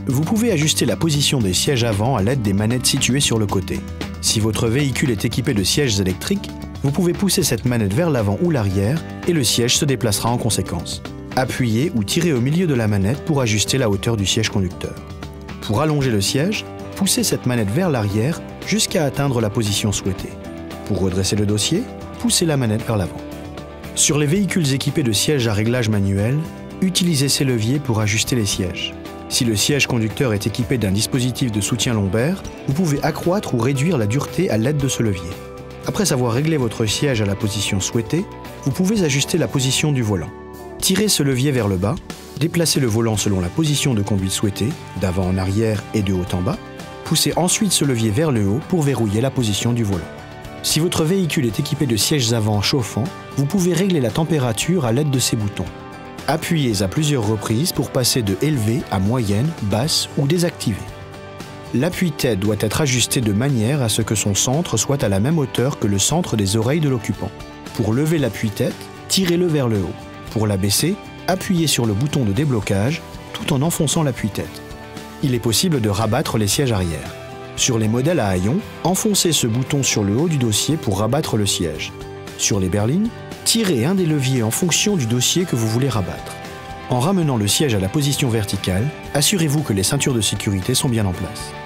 Vous pouvez ajuster la position des sièges avant à l'aide des manettes situées sur le côté. Si votre véhicule est équipé de sièges électriques, vous pouvez pousser cette manette vers l'avant ou l'arrière et le siège se déplacera en conséquence. Appuyez ou tirez au milieu de la manette pour ajuster la hauteur du siège conducteur. Pour allonger le siège, poussez cette manette vers l'arrière jusqu'à atteindre la position souhaitée. Pour redresser le dossier, poussez la manette vers l'avant. Sur les véhicules équipés de sièges à réglage manuel, utilisez ces leviers pour ajuster les sièges. Si le siège conducteur est équipé d'un dispositif de soutien lombaire, vous pouvez accroître ou réduire la dureté à l'aide de ce levier. Après avoir réglé votre siège à la position souhaitée, vous pouvez ajuster la position du volant. Tirez ce levier vers le bas, déplacez le volant selon la position de conduite souhaitée, d'avant en arrière et de haut en bas. Poussez ensuite ce levier vers le haut pour verrouiller la position du volant. Si votre véhicule est équipé de sièges avant chauffants, vous pouvez régler la température à l'aide de ces boutons. Appuyez à plusieurs reprises pour passer de élevée à moyenne, basse ou désactivée. L'appui-tête doit être ajusté de manière à ce que son centre soit à la même hauteur que le centre des oreilles de l'occupant. Pour lever l'appui-tête, tirez-le vers le haut. Pour l'abaisser, appuyez sur le bouton de déblocage tout en enfonçant l'appui-tête. Il est possible de rabattre les sièges arrière. Sur les modèles à haillons, enfoncez ce bouton sur le haut du dossier pour rabattre le siège. Sur les berlines, tirez un des leviers en fonction du dossier que vous voulez rabattre. En ramenant le siège à la position verticale, assurez-vous que les ceintures de sécurité sont bien en place.